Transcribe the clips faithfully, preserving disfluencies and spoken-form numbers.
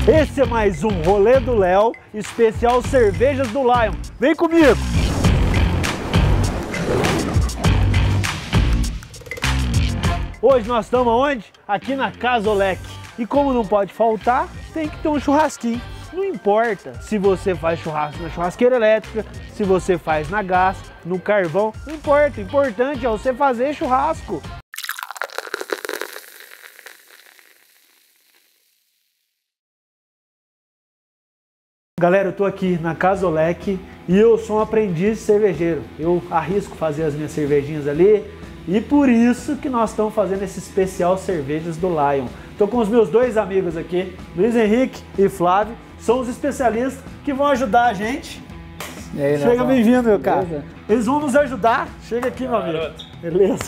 Esse é mais um Rolê do Léo, especial Cervejas do Lion. Vem comigo! Hoje nós estamos onde? Aqui na Casa Olec. E como não pode faltar, tem que ter um churrasquinho. Não importa se você faz churrasco na churrasqueira elétrica, se você faz na gás, no carvão, não importa. O importante é você fazer churrasco. Galera, eu tô aqui na Casa Olec e eu sou um aprendiz cervejeiro. Eu arrisco fazer as minhas cervejinhas ali e por isso que nós estamos fazendo esse especial Cervejas do Lion. Tô com os meus dois amigos aqui, Luiz Henrique e Flávio, são os especialistas que vão ajudar a gente. E aí, chega bem-vindo, meu cara. Beleza? Eles vão nos ajudar. Chega aqui, meu amigo. Beleza?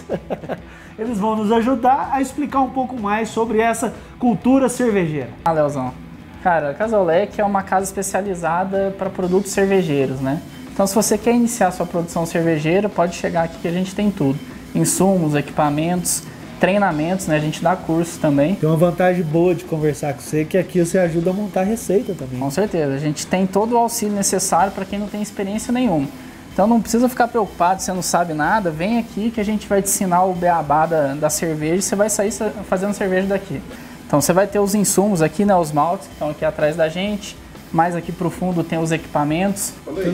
Eles vão nos ajudar a explicar um pouco mais sobre essa cultura cervejeira. Ah, Leozão. Cara, a Casa Olec é uma casa especializada para produtos cervejeiros, né? Então, se você quer iniciar sua produção cervejeira, pode chegar aqui que a gente tem tudo. Insumos, equipamentos, treinamentos, né? A gente dá cursos também. Tem uma vantagem boa de conversar com você, que aqui você ajuda a montar receita também. Com certeza. A gente tem todo o auxílio necessário para quem não tem experiência nenhuma. Então, não precisa ficar preocupado se você não sabe nada. Vem aqui que a gente vai te ensinar o beabá da, da cerveja e você vai sair fazendo cerveja daqui. Então você vai ter os insumos aqui, né, os maltes que estão aqui atrás da gente, mais aqui pro fundo tem os equipamentos. Ô Luiz,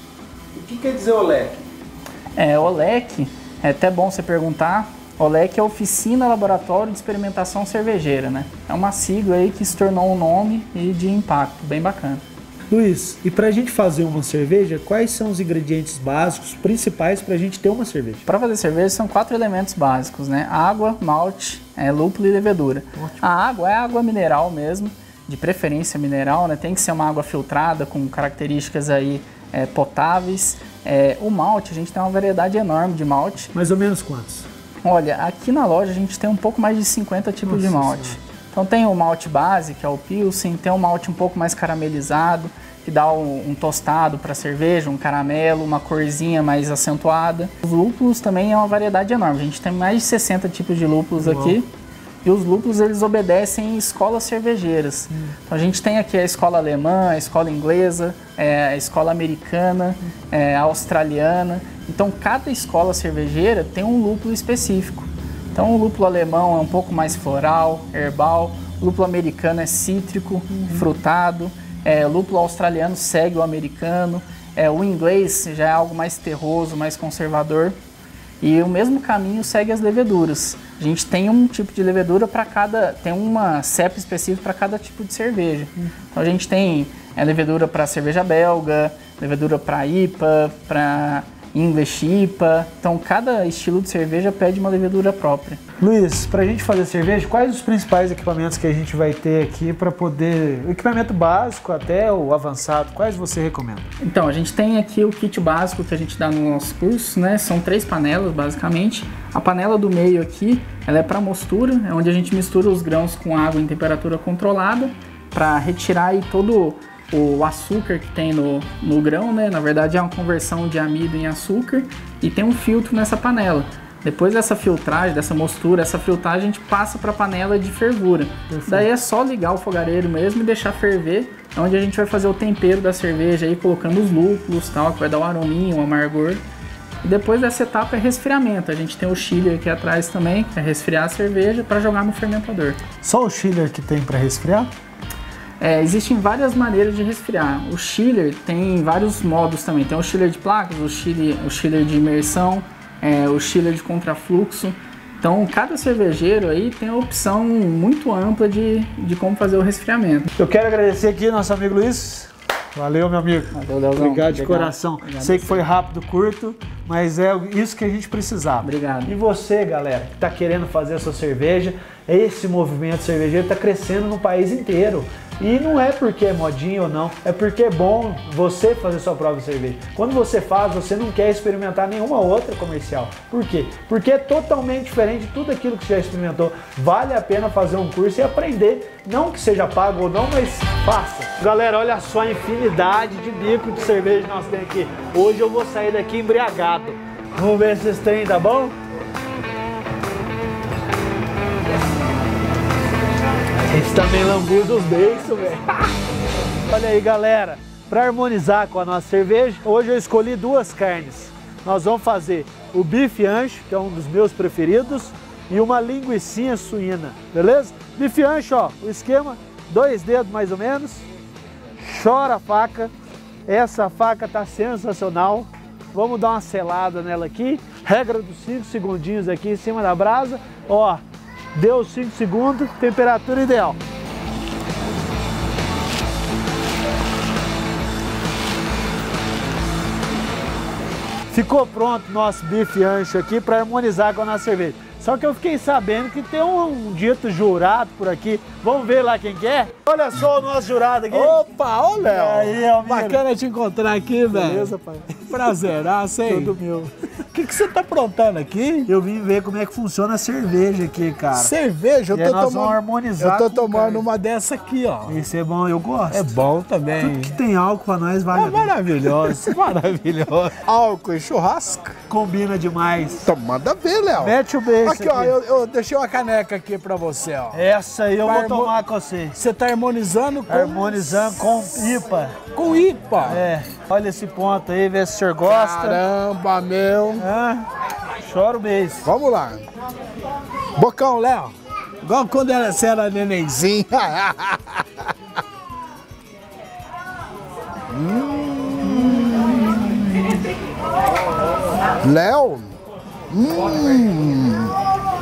o que quer dizer Olec? É, Olec, é até bom você perguntar, Olec é Oficina Laboratório de Experimentação Cervejeira, né? É uma sigla aí que se tornou um nome e de impacto, bem bacana. Luiz, e pra gente fazer uma cerveja, quais são os ingredientes básicos, principais pra gente ter uma cerveja? Para fazer cerveja são quatro elementos básicos, né? Água, malte, é, lúpulo e levedura. Ótimo. A água é água mineral mesmo, de preferência mineral, né? Tem que ser uma água filtrada com características aí é, potáveis. É, o malte, a gente tem uma variedade enorme de malte. Mais ou menos quantos? Olha, aqui na loja a gente tem um pouco mais de cinquenta tipos Nossa de malte. Senhora. Então tem o malte base, que é o Pilsen, tem um malte um pouco mais caramelizado, que dá um, um tostado para cerveja, um caramelo, uma corzinha mais acentuada. Os lúpulos também é uma variedade enorme, a gente tem mais de sessenta tipos de lúpulos Uau. aqui. E os lúpulos eles obedecem escolas cervejeiras. Hum. Então a gente tem aqui a escola alemã, a escola inglesa, é, a escola americana, hum. é, a australiana. Então cada escola cervejeira tem um lúpulo específico. Então o lúpulo alemão é um pouco mais floral, herbal, o lúpulo americano é cítrico, uhum. frutado, é, o lúpulo australiano segue o americano, é, o inglês já é algo mais terroso, mais conservador. E o mesmo caminho segue as leveduras. A gente tem um tipo de levedura para cada, tem uma cepa específica para cada tipo de cerveja. Uhum. Então a gente tem é, levedura para cerveja belga, levedura para I P A, para English I P A, então cada estilo de cerveja pede uma levedura própria. Luiz, para a gente fazer cerveja, quais os principais equipamentos que a gente vai ter aqui para poder... O equipamento básico até o avançado, quais você recomenda? Então, a gente tem aqui o kit básico que a gente dá no nosso curso, né? São três panelas, basicamente. A panela do meio aqui, ela é para mostura, é onde a gente mistura os grãos com água em temperatura controlada para retirar aí todo o açúcar que tem no, no grão, né? Na verdade é uma conversão de amido em açúcar e tem um filtro nessa panela. Depois dessa filtragem, dessa mostura, essa filtragem a gente passa para a panela de fervura. Perfeito. Daí é só ligar o fogareiro mesmo e deixar ferver, onde a gente vai fazer o tempero da cerveja aí, colocando os lúpulos, tal, que vai dar um arominho, um amargor. E depois dessa etapa é resfriamento. A gente tem o chiller aqui atrás também, que é resfriar a cerveja para jogar no fermentador. Só o chiller que tem para resfriar? É, existem várias maneiras de resfriar. O chiller tem vários modos também. Tem o chiller de placas, o chiller, o chiller de imersão, é, o chiller de contrafluxo. Então, cada cervejeiro aí tem a opção muito ampla de, de como fazer o resfriamento. Eu quero agradecer aqui nosso amigo Luiz. Valeu, meu amigo. Valeu, Leozão. Obrigado de Obrigado. coração. Obrigado. Sei que foi rápido, curto, mas é isso que a gente precisava. Obrigado. E você, galera, que está querendo fazer a sua cerveja, esse movimento cervejeiro está crescendo no país inteiro. E não é porque é modinha ou não, é porque é bom você fazer sua própria cerveja. Quando você faz, você não quer experimentar nenhuma outra comercial. Por quê? Porque é totalmente diferente de tudo aquilo que você já experimentou. Vale a pena fazer um curso e aprender, não que seja pago ou não, mas faça. Galera, olha só a infinidade de bico de cerveja que nós temos aqui. Hoje eu vou sair daqui embriagado. Vamos ver se esse trem tá bom? Esse também lambuza os beiços, velho. Olha aí, galera. Para harmonizar com a nossa cerveja, hoje eu escolhi duas carnes. Nós vamos fazer o bife ancho, que é um dos meus preferidos, e uma linguicinha suína, beleza? Bife ancho, ó, o esquema, dois dedos mais ou menos. Chora a faca. Essa faca tá sensacional. Vamos dar uma selada nela aqui. Regra dos cinco segundinhos aqui em cima da brasa. Ó, deu cinco segundos, temperatura ideal. Ficou pronto nosso bife ancho aqui para harmonizar com a nossa cerveja. Só que eu fiquei sabendo que tem um, um dito jurado por aqui. Vamos ver lá quem que é? Olha só o nosso jurado aqui. Opa, ô Léo! E aí, Almir? Bacana te encontrar aqui, velho. Beleza, pai? Prazeraço, hein? Tudo meu. O que, que você tá aprontando aqui? Eu vim ver como é que funciona a cerveja aqui, cara. Cerveja? Eu E tô nós tomando. vamos harmonizar eu tô com tomando carne. uma dessa aqui, ó. Isso é bom, eu gosto. É bom também. Tudo que tem álcool pra nós vale É a pena. maravilhoso, maravilhoso. Álcool e churrasco? Combina demais. Então manda ver, Léo. Mete o beijo Aqui, ó, eu, eu deixei uma caneca aqui pra você, ó. Essa aí eu Vai vou harmo- tomar com você. Você tá harmonizando com... Harmonizando com pipa. Com I P A. É, olha esse ponto aí, vê se o senhor gosta. Caramba, meu. Ah, chora o beijo. Vamos lá. Bocão, Léo. Igual quando era, você era nenenzinho. hum. Léo. Hum.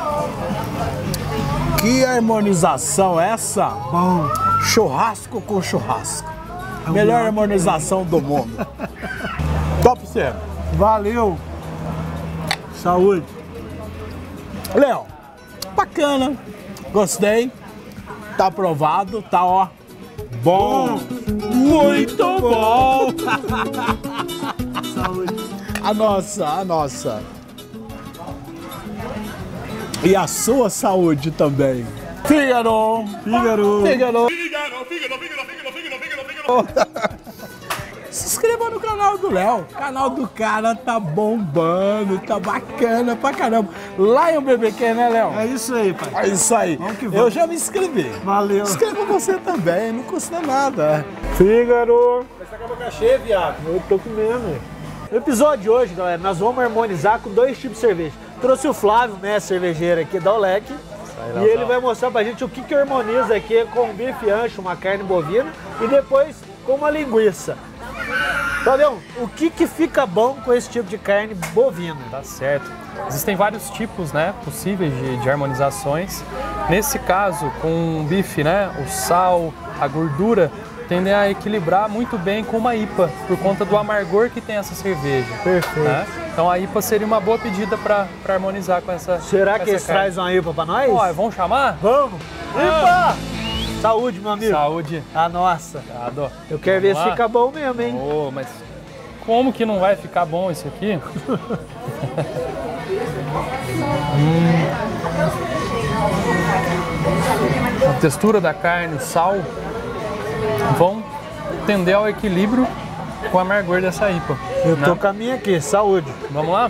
Que harmonização essa? Bom. Churrasco com churrasco. Melhor harmonização do mundo. Top você. Valeu. Saúde. Léo, bacana. Gostei. Tá aprovado, tá ó. Bom. Muito bom. Saúde. A nossa, a nossa. E a sua saúde também. Fígaro. Fígaro. Fígaro. Se inscreva no canal do Léo. O canal do cara tá bombando, tá bacana pra caramba. Lion B B Q, né, Léo? É isso aí, pai. É isso aí. Vamos que vamos. Eu já me inscrevi. Valeu. Inscreva você também, não custa nada. Fígaro. Você tá com a boca cheia, viado. Eu tô comendo. No episódio de hoje, galera, nós vamos harmonizar com dois tipos de cerveja. Trouxe o Flávio, né, cervejeiro aqui da Olec. E ele vai mostrar pra gente o que que harmoniza aqui com um bife ancho, uma carne bovina e depois com uma linguiça. Flavião, o que que fica bom com esse tipo de carne bovina? Tá certo. Existem vários tipos, né, possíveis de, de harmonizações. Nesse caso, com o bife, né, o sal, a gordura tendem a equilibrar muito bem com uma I P A, por conta do amargor que tem essa cerveja. Perfeito. Né? Então a I P A seria uma boa pedida para harmonizar com essa Será com que essa eles carne. trazem uma I P A pra nós? Ó, vamos chamar? Vamos! I P A! Saúde, meu amigo. Saúde. A nossa. Obrigado. Eu quero ver Vamos se lá? fica bom mesmo, hein? Oh, mas como que não vai ficar bom isso aqui? hum. A textura da carne, o sal, vão tender ao equilíbrio com o amargor dessa I P A. Eu tô né? com a minha aqui, saúde. Vamos lá?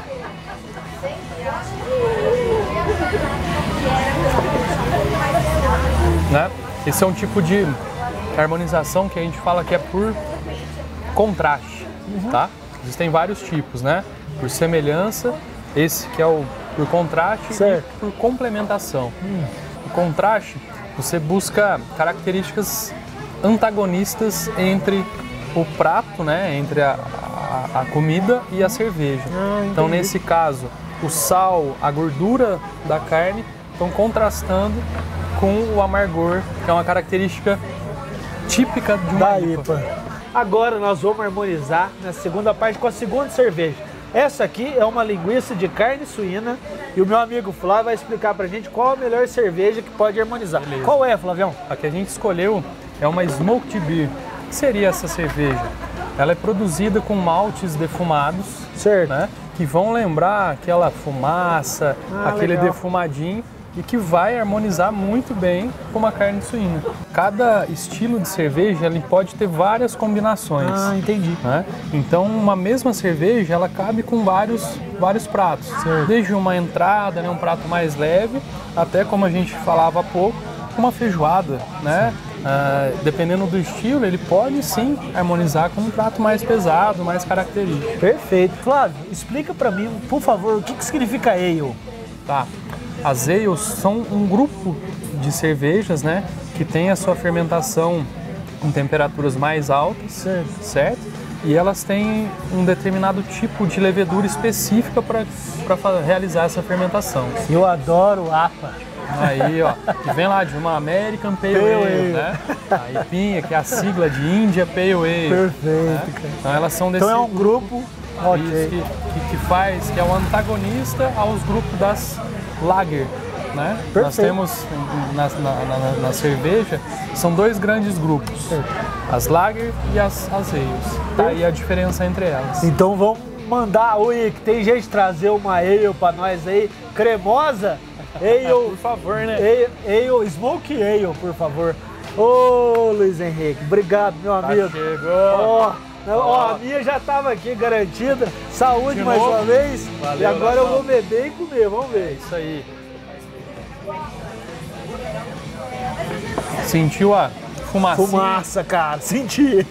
Né? Esse é um tipo de harmonização que a gente fala que é por contraste, tá? Existem vários tipos, né? Por semelhança, esse que é o por contraste Certo. e por complementação. O contraste, você busca características antagonistas entre o prato, né? Entre a, a, a comida e a cerveja. Ah, então, entendi. nesse caso, o sal, a gordura da carne estão contrastando com o amargor, que é uma característica típica de uma Da I I P P A. A. Agora nós vamos harmonizar na segunda parte com a segunda cerveja. Essa aqui é uma linguiça de carne suína e o meu amigo Flávio vai explicar pra gente qual a melhor cerveja que pode harmonizar. Beleza. Qual é, Flavião? A que a gente escolheu é uma Smoked Beer. O que seria essa cerveja? Ela é produzida com maltes defumados, Certo. né? Que vão lembrar aquela fumaça, Ah, aquele legal. defumadinho e que vai harmonizar muito bem com uma carne suína. Cada estilo de cerveja ele pode ter várias combinações. Ah, entendi. Né? Então, uma mesma cerveja, ela cabe com vários, vários pratos. Desde uma entrada, né, um prato mais leve, até, como a gente falava há pouco, uma feijoada, né? Uh, dependendo do estilo, ele pode sim harmonizar com um prato mais pesado, mais característico. Perfeito. Flávio, explica para mim, por favor, o que, que significa ale? Tá. As ales são um grupo de cervejas, né, que tem a sua fermentação em temperaturas mais altas, certo? certo? E elas têm um determinado tipo de levedura específica para realizar essa fermentação. Eu adoro A P A. Aí, ó, que vem lá de uma American Pale Ale, Ale, né? A IPinha, que é a sigla de India Pale Ale. Perfeito, né? cara. Então elas são desse Então é um grupo okay. que, que, que faz, que é o antagonista aos grupos das Lager. Né? Nós temos na, na, na, na cerveja, são dois grandes grupos, as Lager e as, as Ales. Tá aí a diferença entre elas. Então vamos mandar, oi, que tem gente trazer uma Ale pra nós aí, cremosa, Ale, por favor, né? Ale, Ale, Smoke Ale, por favor. Ô, Luiz Henrique, obrigado, meu amigo. Tá, chegou. Ó, ó, a minha já tava aqui garantida. Saúde De mais novo. uma vez. Valeu, e agora Natal. eu vou beber e comer, vamos ver. Isso aí. Sentiu a fumaça? Fumaça, cara, senti.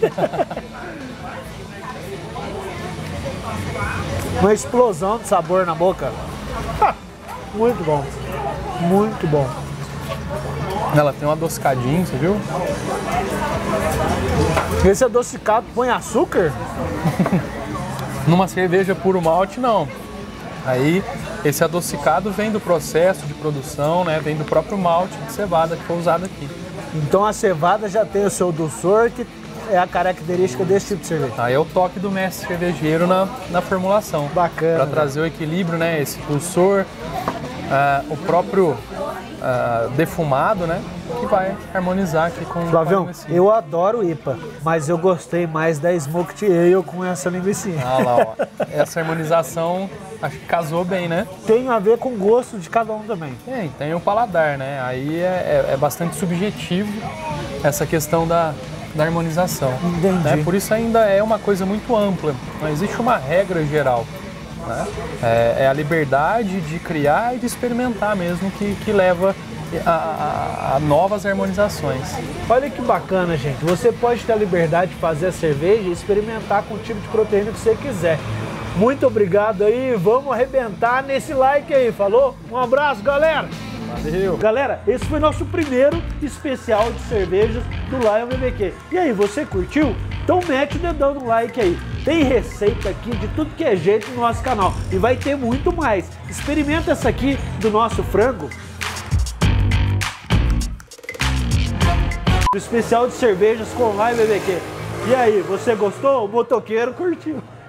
Uma explosão de sabor na boca. Muito bom, muito bom. Ela tem um adocicadinho, você viu? Esse adocicado põe açúcar? Numa cerveja puro malte, não. Aí, esse adocicado vem do processo de produção, né? Vem do próprio malte de cevada que foi usado aqui. Então a cevada já tem o seu dulçor, que é a característica desse tipo de cerveja. Aí é o toque do mestre cervejeiro na, na formulação. Bacana. Para trazer o equilíbrio, né? Esse dulçor, uh, o próprio uh, defumado, né? Que vai harmonizar aqui com, Flavião, com a linguiça. eu adoro I P A, mas eu gostei mais da Smoked Ale com essa linguiça. Ah lá, ó. Essa harmonização acho que casou bem, né? Tem a ver com o gosto de cada um também. Tem, tem o paladar, né? Aí é, é, é bastante subjetivo essa questão da, da harmonização. Entendi. Né? Por isso ainda é uma coisa muito ampla, não existe uma regra geral. Né? É, é a liberdade de criar e de experimentar mesmo que, que leva a, a, a novas harmonizações. Olha que bacana, gente. Você pode ter a liberdade de fazer a cerveja e experimentar com o tipo de proteína que você quiser. Muito obrigado aí, vamos arrebentar nesse like aí, falou? Um abraço, galera! Valeu! Galera, esse foi nosso primeiro especial de cervejas do Lion B B Q. E aí, você curtiu? Então mete o dedão no like aí. Tem receita aqui de tudo que é jeito no nosso canal. E vai ter muito mais. Experimenta essa aqui do nosso frango. O especial de cervejas com Lion B B Q. E aí, você gostou? O motoqueiro curtiu.